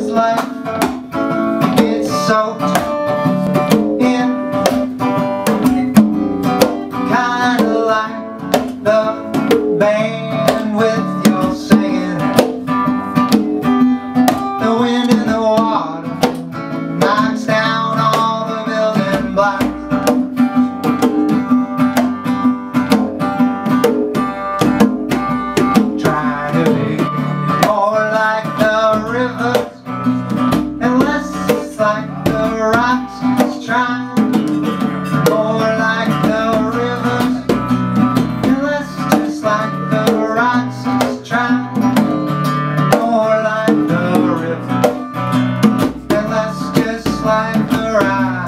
life gets soaked in, kinda like the band with your singing. The wind in the water knocks down all the building blocks. Try to be more like the rivers and less like the rocks. Just try more like the rivers and less just like the rocks. Just try more like the rivers and less just like the rocks.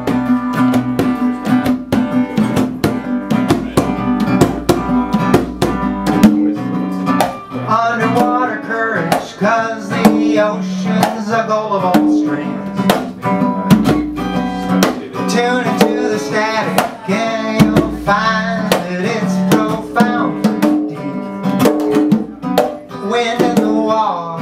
Underwater courage, 'cause the ocean's a gullible stream. Tune into the static and you'll find that it's profound and deep. Wind in the wall